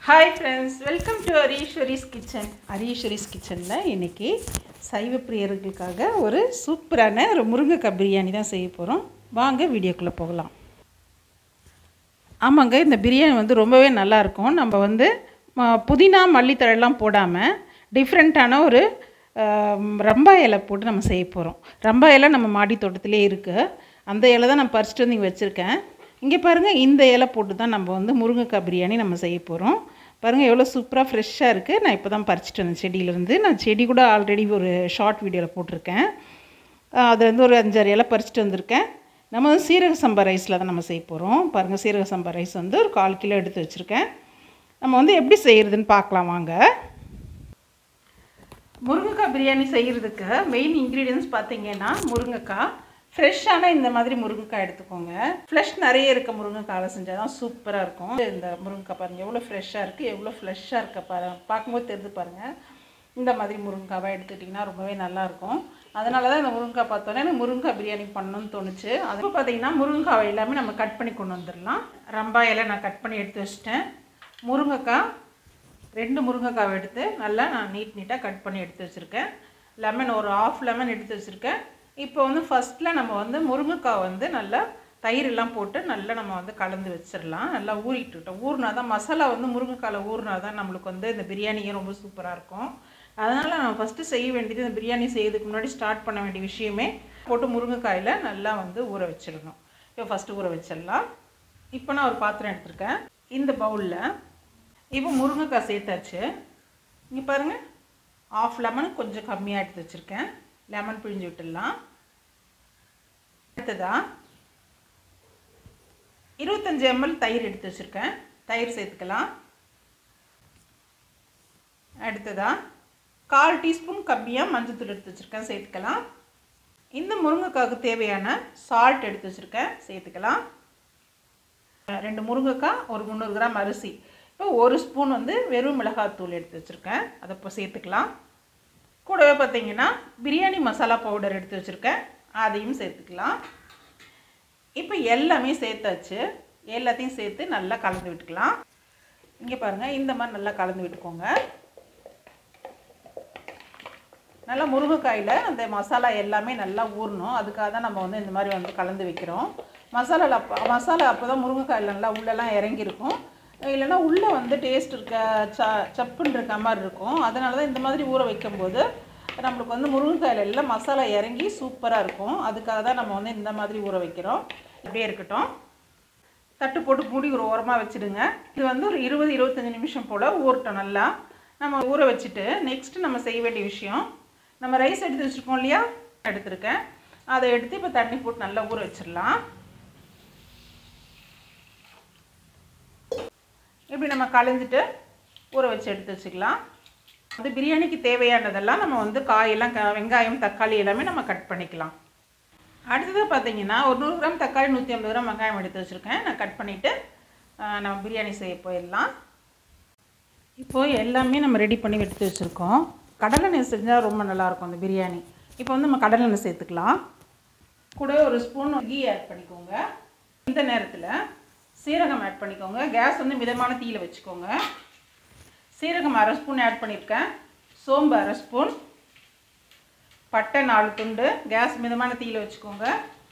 Hi friends, welcome to Arishwari's Kitchen. Arishwari's Kitchenல இன்னைக்கு சைவ பிரியர்களுக்காக ஒரு சூப்பரான ஒரு முருங்கைக்காய் பிரியாணி தான் செய்ய போகிறோம். வாங்க வீடியோக்குள்ளே போகலாம். ஆமாங்க, இந்த பிரியாணி வந்து ரொம்பவே நல்லாயிருக்கும். நம்ம வந்து புதினா மல்லித்தழைலாம் போடாமல் டிஃப்ரெண்ட்டான ஒரு ரம்பா இலை போட்டு நம்ம செய்ய போகிறோம். ரம்பா இலை நம்ம மாடி தோட்டத்திலே இருக்குது. அந்த இலை தான் நான் பறிச்சுட்டு வந்து இங்கே வச்சுருக்கேன். இங்கே பாருங்கள், இந்த இலை போட்டு தான் நம்ம வந்து முருங்கைக்காய் பிரியாணி நம்ம செய்ய போகிறோம். பாருங்கள் எவ்வளோ சூப்பராக ஃப்ரெஷ்ஷாக இருக்குது. நான் இப்போ தான் பறிச்சிட்டு வந்தேன் செடியிலேருந்து. நான் செடி கூட ஆல்ரெடி ஒரு ஷார்ட் வீடியோவில் போட்டிருக்கேன். அதுலேருந்து ஒரு 5-6 இலை பறிச்சிட்டு வந்திருக்கேன். நம்ம வந்து சீரக சம்பா ரைஸில் தான் நம்ம செய்ய போகிறோம். பாருங்கள், சீரக சம்பா ரைஸ் வந்து ஒரு 1/4 கிலோ எடுத்து வச்சுருக்கேன். நம்ம வந்து எப்படி செய்கிறதுன்னு பார்க்கலாம் வாங்க. முருங்கைக்காய் பிரியாணி செய்கிறதுக்கு மெயின் இன்க்ரீடியன்ஸ் பார்த்திங்கன்னா முருங்கைக்காய். ஃப்ரெஷ்ஷான இந்த மாதிரி முருங்கைக்காய் எடுத்துக்கோங்க. ஃப்ளஷ் நிறைய இருக்க முருங்கைக்காயில் செஞ்சால் தான் சூப்பராக இருக்கும். இந்த முருங்கைக்காய் பாருங்கள் எவ்வளோ ஃப்ரெஷ்ஷாக இருக்குது, எவ்வளோ ஃப்ளஷ்ஷாக இருக்க பார்க்கும்போது தெரிஞ்சு பாருங்கள். இந்த மாதிரி முருங்கைக்காவை எடுத்துக்கிட்டிங்கன்னா ரொம்பவே நல்லாயிருக்கும். அதனால தான் இந்த முருங்கைக்காய் பார்த்தோன்னே எனக்கு முருங்கைக்காய் பிரியாணி பண்ணணும்னு தோணுச்சு. அது பார்த்திங்கன்னா முருங்கைக்காவை எல்லாமே நம்ம கட் பண்ணி கொண்டு வந்துடலாம். ரம்பா இலை நான் கட் பண்ணி எடுத்து வச்சிட்டேன். முருங்கைக்காய் 2 முருங்கைக்காவை எடுத்து நல்லா நான் நீட்டாக கட் பண்ணி எடுத்து வச்சுருக்கேன். லெமன் ஒரு 1/2 லெமன் எடுத்து வச்சுருக்கேன். இப்போ வந்து ஃபஸ்ட்டில் நம்ம வந்து முருங்கைக்காய் வந்து நல்லா தயிரெல்லாம் போட்டு நல்லா நம்ம வந்து கலந்து வச்சிடலாம். நல்லா ஊறிட்டுட்டோம். ஊறினா தான் மசாலா வந்து முருங்கைக்காயில் ஊறினா தான் நம்மளுக்கு வந்து இந்த பிரியாணியே ரொம்ப சூப்பராக இருக்கும். அதனால் நம்ம ஃபஸ்ட்டு செய்ய வேண்டியது, இந்த பிரியாணி செய்யறதுக்கு முன்னாடி ஸ்டார்ட் பண்ண வேண்டிய விஷயமே போட்டு முருங்கைக்காயில் நல்லா வந்து ஊற வச்சிடணும். இப்போ ஃபஸ்ட்டு ஊற வச்சிடலாம். இப்போ நான் ஒரு பாத்திரம் எடுத்திருக்கேன். இந்த பவுலில் இப்போ முருங்கைக்காய் சேர்த்தாச்சு. இங்கே பாருங்கள், 1/2 லெமன் கொஞ்சம் கம்மியாக எடுத்து வச்சுருக்கேன். லெமன் பிழிஞ்சு விட்டுடலாம். அடுத்ததா 25 ml தயிர் எடுத்து வச்சுருக்கேன். தயிர் சேர்த்துக்கலாம். அடுத்ததா 1/4 டீஸ்பூன் கம்மியாக மஞ்சள்தூள் எடுத்து வச்சுருக்கேன், சேர்த்துக்கலாம். இந்த முருங்கைக்காய்க்கு தேவையான சால்ட் எடுத்து வச்சுருக்கேன், சேர்த்துக்கலாம். 2 முருங்கைக்காய், ஒரு 300 கிராம் அரிசி. இப்போ 1 ஸ்பூன் வந்து வெறும் மிளகாத்தூள் எடுத்து வச்சுருக்கேன், அதை இப்போ சேர்த்துக்கலாம். கூடவே பார்த்திங்கன்னா பிரியாணி மசாலா பவுடர் எடுத்து வச்சுருக்கேன், அதையும் சேர்த்துக்கலாம். இப்போ எல்லாமே சேர்த்தாச்சு. எல்லாத்தையும் சேர்த்து நல்லா கலந்து விட்டுக்கலாம். இங்கே பாருங்கள், இந்த மாதிரி நல்லா கலந்து விட்டுக்கோங்க. நல்லா முருங்கைக்காயில் அந்த மசாலா எல்லாமே நல்லா ஊறணும். அதுக்காக தான் நம்ம வந்து இந்த மாதிரி வந்து கலந்து வைக்கிறோம். மசாலா அப்போ தான் முருங்கைக்காயில் நல்லா உள்ளெல்லாம் இறங்கியிருக்கும். இல்லைன்னா உள்ளே வந்து டேஸ்ட் இருக்க சப்புன்னு இருக்க மாதிரி இருக்கும். அதனால தான் இந்த மாதிரி ஊற வைக்கும்போது நம்மளுக்கு வந்து முருங்கைக்காயில் எல்லாம் மசாலா இறங்கி சூப்பராக இருக்கும். அதுக்காக தான் நம்ம வந்து இந்த மாதிரி ஊற வைக்கிறோம். இப்படியே இருக்கட்டும். தட்டு போட்டு மூடி ஒரு ஓரமாக வச்சுடுங்க. இது வந்து ஒரு 20-25 நிமிஷம் போல் ஊறட்டும். நல்லா நம்ம ஊற வச்சுட்டு நெக்ஸ்ட்டு நம்ம செய்ய வேண்டிய விஷயம், நம்ம ரைஸ் எடுத்து வச்சுருக்கோம் இல்லையா, எடுத்துருக்கேன். அதை எடுத்து இப்போ தண்ணி போட்டு நல்லா ஊற வச்சிடலாம். இப்படி நம்ம களைஞ்சிட்டு ஊற வச்சு எடுத்து வச்சுக்கலாம். அது பிரியாணிக்கு தேவையானதெல்லாம் நம்ம வந்து காயெல்லாம் வெங்காயம் தக்காளி எல்லாமே நம்ம கட் பண்ணிக்கலாம். அடுத்தது பார்த்திங்கன்னா ஒரு 100 கிராம் தக்காளி, 150 கிராம் வெங்காயம் எடுத்து வச்சுருக்கேன். நான் கட் பண்ணிவிட்டு நம்ம பிரியாணி செய்ய போயிடலாம். இப்போது எல்லாமே நம்ம ரெடி பண்ணி எடுத்து வச்சுருக்கோம். கடலெண்ணெய் செஞ்சால் ரொம்ப நல்லாயிருக்கும் அந்த பிரியாணி. இப்போ வந்து நம்ம கடலெண்ணெய் சேர்த்துக்கலாம். கூட ஒரு ஸ்பூன் கீ ஆட் பண்ணிக்கோங்க. இந்த நேரத்தில் சீரகம் ஆட் பண்ணிக்கோங்க. கேஸ் வந்து மிதமான தீயில் வச்சுக்கோங்க. சீரகம் 1/2 ஸ்பூன் ஆட் பண்ணியிருக்கேன். சோம்பு 1/2 ஸ்பூன். பட்டை 4 துண்டு. கேஸ் மிதமான தீயில் வச்சுக்கோங்க.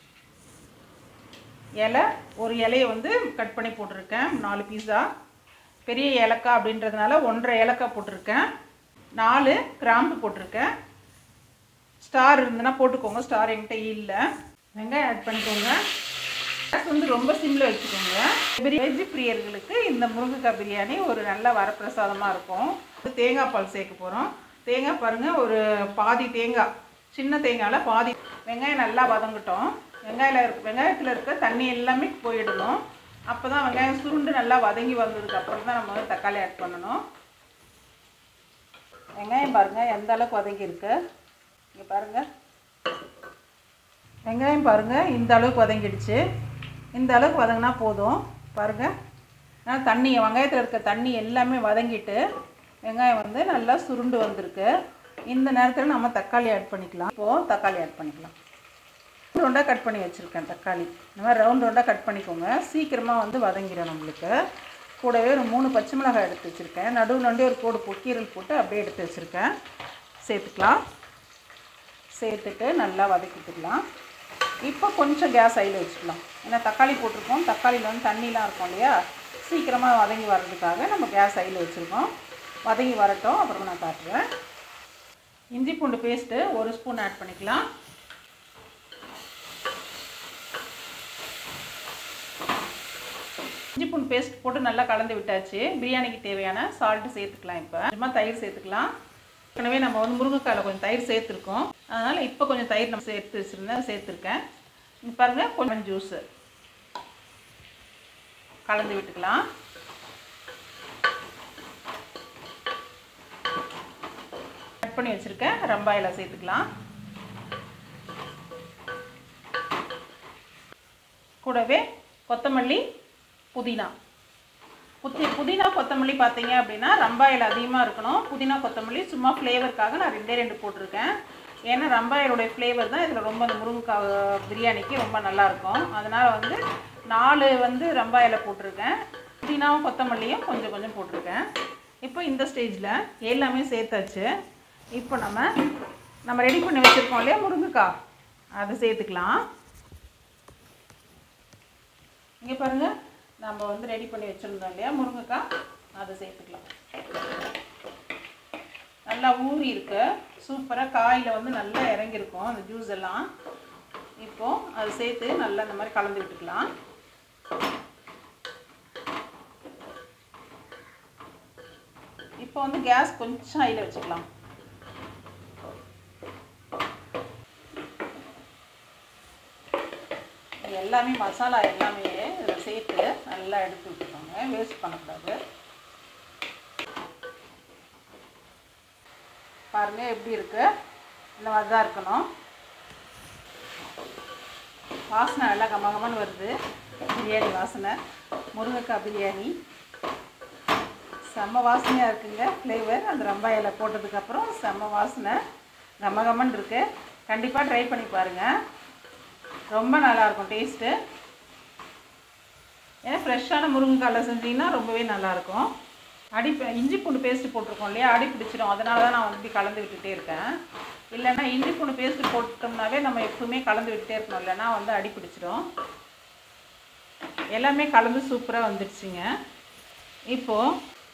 இலை ஒரு இலையை வந்து கட் பண்ணி போட்டிருக்கேன், 4 பீஸா. பெரிய ஏலக்காய் அப்படின்றதுனால 1.5 ஏலக்காய் போட்டிருக்கேன். 4 கிராம்பு போட்டிருக்கேன். ஸ்டார் இருந்ததுன்னா போட்டுக்கோங்க, ஸ்டார் என்கிட்ட இல்லை. வெங்காயம் ஆட் பண்ணிக்கோங்க. கேஸ் வந்து ரொம்ப சிம்மில் வச்சுக்கோங்க. வெஜ் பிரியர்களுக்கு இந்த முருங்கைக்காய் பிரியாணி ஒரு நல்ல வரப்பிரசாதமாக இருக்கும். தேங்காய் பால் சேர்க்க போகிறோம். தேங்காய் பாருங்கள், ஒரு பாதி தேங்காய், சின்ன தேங்காயில் பாதி. வெங்காயம் நல்லா வதங்கட்டும். வெங்காயத்தில் இருக்க தண்ணி எல்லாமே போயிடணும். அப்போ தான் வெங்காயம் சுருண்டு நல்லா வதங்கி வந்ததுக்கப்புறம் தான் நம்ம வந்து தக்காளி ஆட் பண்ணணும். வெங்காயம் பாருங்கள் எந்த அளவுக்கு வதங்கியிருக்கு. இங்கே பாருங்கள், வெங்காயம் பாருங்கள் இந்த அளவுக்கு வதங்கிடுச்சு. இந்த அளவுக்கு வதங்கினா போதும். பாருங்கள், ஆனால் தண்ணி, வெங்காயத்தில் இருக்க தண்ணி எல்லாமே வதங்கிட்டு வெங்காயம் வந்து நல்லா சுருண்டு வந்திருக்கு. இந்த நேரத்தில் நம்ம தக்காளி ஆட் பண்ணிக்கலாம். இப்போது தக்காளி ஆட் பண்ணிக்கலாம். ரவுண்டாக கட் பண்ணி வச்சுருக்கேன் தக்காளி. இந்த மாதிரி ரவுண்ட் ரவுண்டாக கட் பண்ணிக்கோங்க. சீக்கிரமாக வந்து வதங்கிடும் நம்மளுக்கு. கூடவே ஒரு 3 பச்சை மிளகாய் எடுத்து வச்சுருக்கேன். நடுவில் ஒரு கோடு கீரல் போட்டு அப்படியே எடுத்து வச்சுருக்கேன். சேர்த்துக்கலாம். சேர்த்துட்டு நல்லா வதக்கிட்டுக்கலாம். இப்போ கொஞ்சம் கேஸ் ஹையில் வச்சுக்கலாம். ஏன்னா தக்காளி போட்டிருக்கோம். தக்காளியில் வந்து தண்ணிலாம் இருக்கும் இல்லையா, சீக்கிரமாக வதங்கி வர்றதுக்காக நம்ம கேஸ் ஹையில் வச்சுருக்கோம். வதங்கி வரட்டும், அப்புறமா நான் காட்டுறேன். இஞ்சி பூண்டு பேஸ்ட்டு 1 ஸ்பூன் ஆட் பண்ணிக்கலாம். இஞ்சி பூண்டு பேஸ்ட் போட்டு நல்லா கலந்து விட்டாச்சு. பிரியாணிக்கு தேவையான சால்ட்டு சேர்த்துக்கலாம். இப்போ கொஞ்சமாக தயிர் சேர்த்துக்கலாம். ஏற்கனவே நம்ம வந்து முருங்கைக்காயில் கொஞ்சம் தயிர் சேர்த்துருக்கோம். அதனால் இப்போ கொஞ்சம் தயிர் நம்ம சேர்த்துருக்கேன். இங்கே பாருங்கள், கொஞ்சம் ஜூஸு கலந்து விட்டுக்கலாம். கட் பண்ணி வச்சுருக்கேன் ரம்பாயில் சேர்த்துக்கலாம். கூடவே கொத்தமல்லி, புதினா கொத்தமல்லி பார்த்தீங்க அப்படின்னா ரம்பாயில் அதிகமாக இருக்கணும். புதினா கொத்தமல்லி சும்மா ஃப்ளேவருக்காக நான் 2 போட்டிருக்கேன். ஏன்னா ரம்பாயிலுடைய ஃப்ளேவர் தான் இதில் ரொம்ப அந்த முருங்கைக்காய் பிரியாணிக்கு ரொம்ப நல்லாயிருக்கும். அதனால் வந்து 4 வந்து ரம்பாயில் போட்டிருக்கேன். புதினாவும் கொத்தமல்லியும் கொஞ்சம் கொஞ்சம் போட்டிருக்கேன். இப்போ இந்த ஸ்டேஜில் எல்லாமே சேர்த்தாச்சு. இப்போ நம்ம ரெடி பண்ணி வச்சுருக்கோம் இல்லையா முருங்கைக்காய், அதை சேர்த்துக்கலாம். இங்கே பாருங்கள், நம்ம வந்து ரெடி பண்ணி வச்சுருந்தோம் இல்லையா முருங்கைக்காய், அதை சேர்த்துக்கலாம். நல்லா ஊறி இருக்கு, சூப்பராக காயில் வந்து நல்லா இறங்கியிருக்கும் அந்த ஜூஸ் எல்லாம். இப்போது அதை சேர்த்து நல்லா இந்த மாதிரி கலந்து விட்டுக்கலாம். இப்போ வந்து கேஸ் கொஞ்சம் ஹையில் வச்சுக்கலாம். எல்லாமே மசாலா எல்லாமே இதில் சேர்த்து நல்லா எடுத்து விட்டுக்கோங்க, வேஸ்ட் பண்ணக்கூடாது. பாருங்கள் எப்படி இருக்குது, இந்த மாதிரி தான் இருக்கணும். வாசனை நல்லா கமகமன்னு வருது, பிரியாணி வாசனை, முருங்கைக்காய் பிரியாணி செம்ம வாசனையாக இருக்குங்க. ஃப்ளேவர் அந்த ரம்பாயில் போட்டதுக்கப்புறம் செம்ம வாசனை கமகமன்னு இருக்குது. கண்டிப்பாக ட்ரை பண்ணி பாருங்கள், ரொம்ப நல்லாயிருக்கும் டேஸ்ட்டு. ஏன்னா ஃப்ரெஷ்ஷான முருங்கைக்காயில் செஞ்சிங்கன்னா ரொம்பவே நல்லாயிருக்கும். இஞ்சி பூண்டு பேஸ்ட்டு போட்டிருக்கோம் இல்லையா, அடி பிடிச்சிடும். அதனால தான் நான் வந்து இப்படி கலந்து விட்டுட்டே இருக்கேன். இல்லைன்னா இஞ்சி பூண்டு பேஸ்ட்டு போட்டோம்னாவே நம்ம எப்பவுமே கலந்து விட்டுட்டே இருக்கணும், இல்லைன்னா வந்து அடி பிடிச்சிடும். எல்லாமே கலந்து சூப்பராக வந்துடுச்சுங்க. இப்போது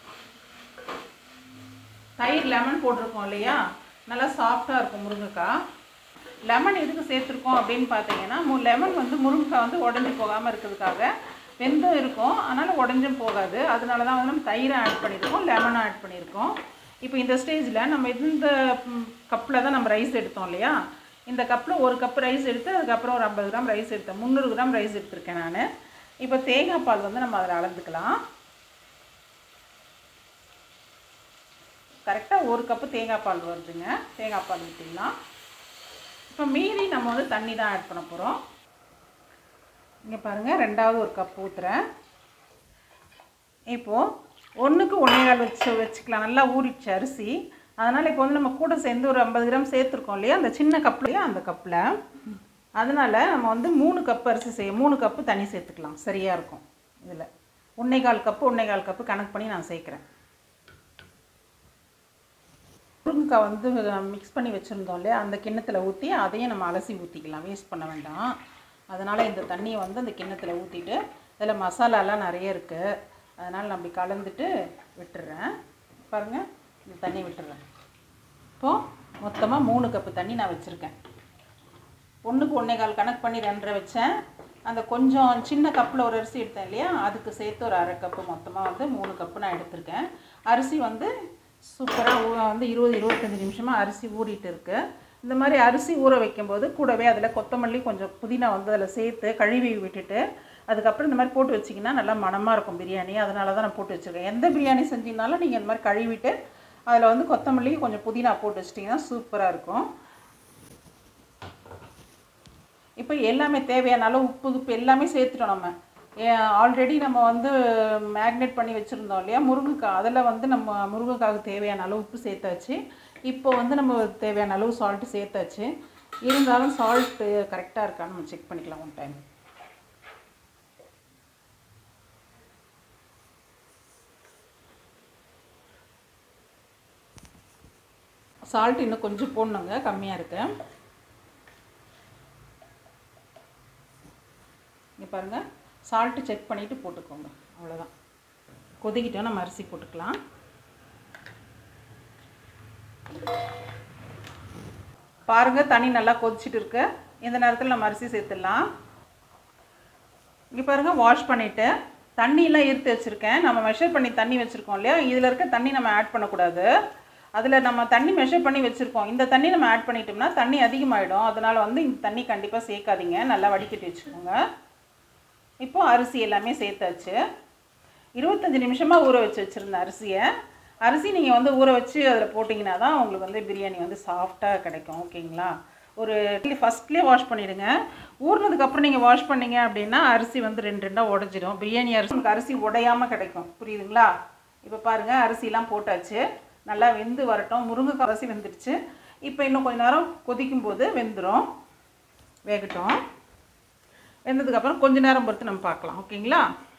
தயிர் லெமன் போட்டிருக்கோம் இல்லையா, நல்லா சாஃப்டாக இருக்கும் முருங்கைக்காய். லெமன் எதுக்கு சேர்த்துருக்கோம் அப்படின்னு பார்த்தீங்கன்னா, லெமன் வந்து முருங்கைக்காய் வந்து உடஞ்சி போகாமல் இருக்கிறதுக்காக. வெந்தும் இருக்கும், அதனால் உடஞ்சும் போகாது. அதனால தான் வந்து நம்ம தயிரை ஆட் பண்ணியிருக்கோம், லெமனும் ஆட் பண்ணியிருக்கோம். இப்போ இந்த ஸ்டேஜில் நம்ம இந்த கப்பில் தான் நம்ம ரைஸ் எடுத்தோம் இல்லையா, இந்த கப்பில் 1 கப் ரைஸ் எடுத்து அதுக்கப்புறம் ஒரு 50 கிராம் ரைஸ் எடுத்தேன். 300 கிராம் ரைஸ் எடுத்திருக்கேன் நான். இப்போ தேங்காய் பால் வந்து நம்ம அதில் அளந்துக்கலாம். கரெக்டாக 1 கப்பு தேங்காய் பால் வருதுங்க. தேங்காய் பால் ஊற்றிடலாம். இப்போ மீறி நம்ம வந்து தண்ணி தான் ஆட் பண்ண போகிறோம். இங்கே பாருங்கள், 2வது ஒரு கப் ஊற்றுறேன். இப்போது 1க்கு 1.25 வச்சுக்கலாம். நல்லா ஊறிடுச்சு அரிசி. அதனால் இப்போ வந்து நம்ம கூட சேர்ந்து ஒரு 50 கிராம் சேர்த்துருக்கோம் இல்லையா, அந்த சின்ன கப்லையே அந்த கப்பில். அதனால் நம்ம வந்து 3 கப் அரிசி 3 கப்பு தண்ணி சேர்த்துக்கலாம், சரியாக இருக்கும். இதில் 1.25 கப்பு கணக்கு பண்ணி நான் சேர்க்குறேன். முருங்கைக்காய் வந்து மிக்ஸ் பண்ணி வச்சுருந்தோம் இல்லையா, அந்த கிண்ணத்தில் ஊற்றி அதையும் நம்ம அலசி ஊற்றிக்கலாம், வேஸ்ட் பண்ண வேண்டாம். அதனால் இந்த தண்ணியை வந்து அந்த கிண்ணத்தில் ஊற்றிட்டு, இதில் மசாலாலாம் நிறைய இருக்குது, அதனால் நான் அப்படி கலந்துட்டு விட்டுறேன். பாருங்கள், இந்த தண்ணி விட்டுறேன். இப்போது மொத்தமாக 3 கப்பு தண்ணி நான் வச்சுருக்கேன். 1க்கு 1.25 கணக்கு பண்ணி 2.5 வச்சேன். அந்த கொஞ்சம் சின்ன கப்பில் ஒரு அரிசி எடுத்தேன் இல்லையா, அதுக்கு சேர்த்து ஒரு 1/2 கப்பு, மொத்தமாக வந்து 3 கப்பு நான் எடுத்திருக்கேன். அரிசி வந்து சூப்பராக வந்து 20-25 நிமிஷமாக அரிசி ஊறிட்டு இருக்குது. இந்த மாதிரி அரிசி ஊற வைக்கும்போது கூடவே அதில் கொத்தமல்லி கொஞ்சம் புதினா வந்து அதில் சேர்த்து கழுவி விட்டுட்டு அதுக்கப்புறம் இந்த மாதிரி போட்டு வச்சிங்கன்னா நல்லா மணமாக இருக்கும் பிரியாணி. அதனால தான் நான் போட்டு வச்சுருக்கேன். எந்த பிரியாணி செஞ்சிங்கனாலும் நீங்கள் இந்த மாதிரி கழுவிட்டு அதில் வந்து கொத்தமல்லி கொஞ்சம் புதினா போட்டு வச்சிட்டிங்கன்னா சூப்பராக இருக்கும். இப்போ எல்லாமே தேவையான அளவு உப்பு எல்லாமே சேர்த்துட்டோம். நம்ம ஆல்ரெடி நம்ம வந்து மேக்னேட் பண்ணி வச்சுருந்தோம் இல்லையா முருங்கைக்காய், அதில் வந்து நம்ம முருங்கைக்காய்க்கு தேவையான அளவு உப்பு சேர்த்தாச்சு. இப்போ வந்து நம்ம தேவையான அளவு சால்ட்டு சேர்த்தாச்சு. இருந்தாலும் சால்ட்டு கரெக்டாக இருக்கான்னு நம்ம செக் பண்ணிக்கலாம் ஒன் டைம். சால்ட் இன்னும் கொஞ்சம் போடணுங்க, கம்மியாக இருக்கு. இங்கே பாருங்கள், சால்ட்டு செக் பண்ணிவிட்டு போட்டுக்கோங்க, அவ்வளோதான். கொதிக்கிட்டோம், நம்ம அரிசி போட்டுக்கலாம். பாருங்கள், தண்ணி நல்லா கொதிச்சுட்டு இருக்கு. இந்த நேரத்தில் நம்ம அரிசி சேர்த்துடலாம். இங்கே பாருங்கள், வாஷ் பண்ணிவிட்டு தண்ணியெலாம் ஈர்த்து வச்சுருக்கேன். நம்ம மெஷர் பண்ணி தண்ணி வச்சுருக்கோம் இல்லையா, இதில் இருக்க தண்ணி நம்ம ஆட் பண்ணக்கூடாது. அதில் நம்ம தண்ணி மெஷர் பண்ணி வச்சுருக்கோம், இந்த தண்ணி நம்ம ஆட் பண்ணிட்டோம்னா தண்ணி அதிகமாகிடும். அதனால் வந்து இந்த தண்ணி கண்டிப்பாக சேர்க்காதீங்க, நல்லா வடிகட்டி வச்சுக்கோங்க. இப்போது அரிசி எல்லாமே சேர்த்தாச்சு. 25 நிமிஷமாக ஊற வச்சுருந்தேன் அரிசி நீங்கள் வந்து ஊற வச்சு அதில் போட்டிங்கன்னா தான் உங்களுக்கு வந்து பிரியாணி வந்து சாஃப்டாக கிடைக்கும். ஓகேங்களா? ஒரு ஃபஸ்ட்லேயே வாஷ் பண்ணிவிடுங்க. ஊறினதுக்கப்புறம் நீங்கள் வாஷ் பண்ணிங்க அப்படின்னா அரிசி வந்து 2 உடஞ்சிடும். பிரியாணி உங்களுக்கு அரிசி உடையாமல் கிடைக்கும். புரியுதுங்களா? இப்போ பாருங்கள், அரிசிலாம் போட்டாச்சு, நல்லா வெந்து வரட்டும். முருங்கைக்காய் அரிசி வெந்துடுச்சு. இப்போ இன்னும் கொஞ்சம் நேரம் கொதிக்கும் போது வெந்துடும், வேகட்டும். வெந்ததுக்கப்புறம் கொஞ்சம் நேரம் பொறுத்து நம்ம பார்க்கலாம். ஓகேங்களா?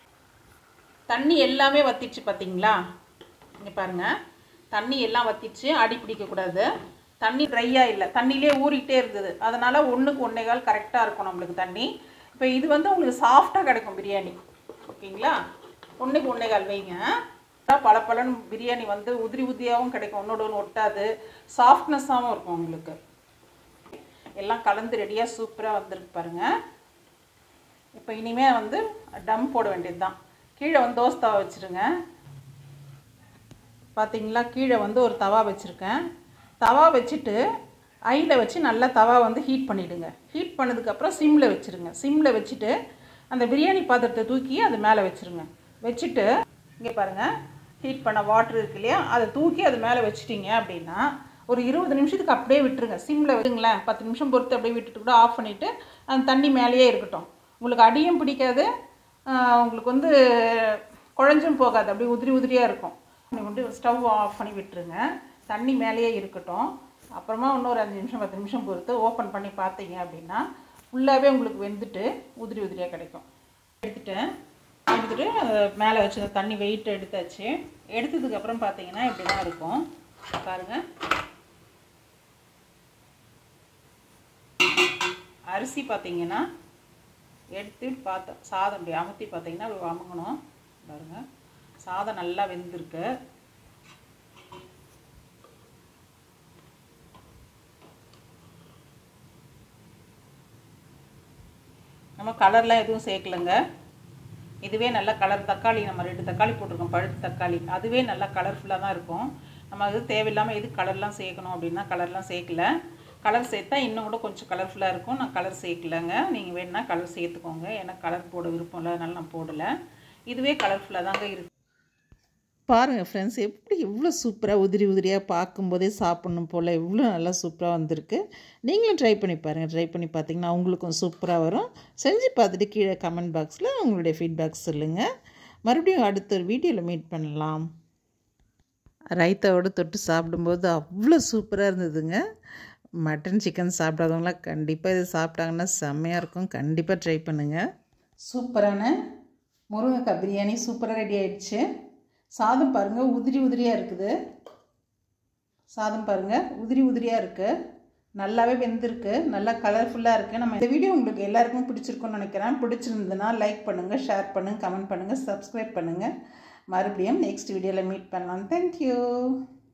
தண்ணி எல்லாமே வற்றிடுச்சு பார்த்தீங்களா? இங்கே பாருங்கள், தண்ணி எல்லாம் வற்றிடுச்சு. அடி பிடிக்கக்கூடாது. தண்ணி ட்ரையாக இல்லை, தண்ணியிலே ஊறிக்கிட்டே இருந்தது. அதனால் 1க்கு 1.25 கரெக்டாக இருக்கும் நம்மளுக்கு தண்ணி. இப்போ இது வந்து உங்களுக்கு சாஃப்டாக கிடைக்கும் பிரியாணி. ஓகேங்களா? 1க்கு 1.25 வைங்க. பலப்பலன்னு பிரியாணி வந்து உதிரி உதிரியாகவும் கிடைக்கும், ஒன்றோட ஒன்று ஒட்டாது, சாஃப்ட்னஸாகவும் இருக்கும் உங்களுக்கு. எல்லாம் கலந்து ரெடியாக சூப்பராக வந்துருக்கு பாருங்கள். இப்போ இனிமேல் வந்து டம் போட வேண்டியது தான். கீழே வந்து தோசை தவா வச்சுருங்க. பார்த்தீங்களா, கீழே வந்து ஒரு தவா வச்சுருக்கேன். தவா வச்சுட்டு ஐயில் வச்சு நல்லா தவா வந்து ஹீட் பண்ணிவிடுங்க. ஹீட் பண்ணதுக்கப்புறம் சிம்மில் வச்சுருங்க. சிம்மில் வச்சுட்டு அந்த பிரியாணி பாத்திரத்தை தூக்கி அது மேலே வச்சுருங்க. வச்சுட்டு இங்கே பாருங்கள், ஹீட் பண்ண வாட்ரு இருக்கு இல்லையா, அதை தூக்கி அது மேலே வச்சுட்டிங்க அப்படின்னா ஒரு 20 நிமிஷத்துக்கு அப்படியே விட்டுருங்க. சிம்மில் வச்சுங்களேன், 10 நிமிஷம் பொறுத்து அப்படியே விட்டுட்டு கூட ஆஃப் பண்ணிவிட்டு அந்த தண்ணி மேலேயே இருக்கட்டும். உங்களுக்கு அடியும் பிடிக்காது, உங்களுக்கு வந்து குழஞ்சும் போகாது, அப்படியே உதிரி உதிரியாக இருக்கும். நீங்கள் வந்து ஸ்டவ் ஆஃப் பண்ணி விட்டுருங்க, தண்ணி மேலேயே இருக்கட்டும். அப்புறமா இன்னொரு 5 நிமிஷம் 10 நிமிஷம் பொறுத்து ஓப்பன் பண்ணி பார்த்தீங்க அப்படின்னா ஃபுல்லாகவே உங்களுக்கு வெந்துட்டு உதிரி உதிரியாக கிடைக்கும். எடுத்துகிட்டு மேலே வச்சு தண்ணி வெயிட் எடுத்தாச்சு. எடுத்ததுக்கப்புறம் பார்த்தீங்கன்னா இப்படி தான் இருக்கும் பாருங்கள். அரிசி பார்த்தீங்கன்னா எடுத்து சாதம் அப்படி அமுத்தி பார்த்தீங்கன்னா அப்படி அமுங்கணும் பாருங்கள். சாதம் நல்லா வெந்திருக்கு. நம்ம கலர்லாம் எதுவும் சேர்க்கலைங்க. இதுவே நல்ல கலர். தக்காளி நம்ம 2 தக்காளி போட்டிருக்கோம், பழுத்த தக்காளி. அதுவே நல்லா கலர்ஃபுல்லாக தான் இருக்கும். நம்ம அது தேவையில்லாமல் எது கலர்லாம் சேர்க்கணும் அப்படின்னா கலர்லாம் சேர்க்கல. கலர் சேர்த்தா இன்னும் கூட கொஞ்சம் கலர்ஃபுல்லாக இருக்கும். நான் கலர் சேர்க்கலைங்க. நீங்கள் வேணுன்னா கலர் சேர்த்துக்கோங்க. ஏன்னா கலர் போட விருப்பம் இல்லை, அதனால் நான் போடலை. இதுவே கலர்ஃபுல்லாக தாங்க இருக்குது. பாருங்கள் ஃப்ரெண்ட்ஸ், எப்படி இவ்வளோ சூப்பராக உதிரி உதிரியாக பார்க்கும்போதே சாப்பிட்ணும் போல் இவ்வளோ நல்லா சூப்பராக வந்திருக்கு. நீங்களும் ட்ரை பண்ணி பாருங்கள். ட்ரை பண்ணி பார்த்தீங்கன்னா உங்களுக்கும் சூப்பராக வரும். செஞ்சு பார்த்துட்டு கீழே கமெண்ட் பாக்ஸில் உங்களுடைய ஃபீட்பேக் சொல்லுங்கள். மறுபடியும் அடுத்த ஒரு வீடியோவில் மீட் பண்ணலாம். ரைத்தாவோடு தொட்டு சாப்பிடும்போது அவ்வளோ சூப்பராக இருந்ததுங்க. மட்டன் சிக்கன் சாப்பிடாதவங்களாம் கண்டிப்பாக இது சாப்பிட்டாங்கன்னா செம்மையாக இருக்கும். கண்டிப்பாக ட்ரை பண்ணுங்கள். சூப்பரான முருங்கைக்காய் பிரியாணி சூப்பராக ரெடி ஆகிடுச்சு. சாதம் பாருங்கள், உதிரி உதிரியாக இருக்குது. சாதம் பாருங்கள், உதிரி உதிரியாக இருக்குது. நல்லாவே வெந்திருக்கு, நல்லா கலர்ஃபுல்லாக இருக்குது. நம்ம இந்த வீடியோ உங்களுக்கு எல்லாருக்கும் பிடிச்சிருக்குன்னு நினைக்கிறேன். பிடிச்சிருந்ததுன்னா லைக் பண்ணுங்கள், ஷேர் பண்ணுங்கள், கமெண்ட் பண்ணுங்கள், சப்ஸ்கிரைப் பண்ணுங்கள். மறுபடியும் நெக்ஸ்ட் வீடியோவில் மீட் பண்ணலாம். தேங்க்யூ.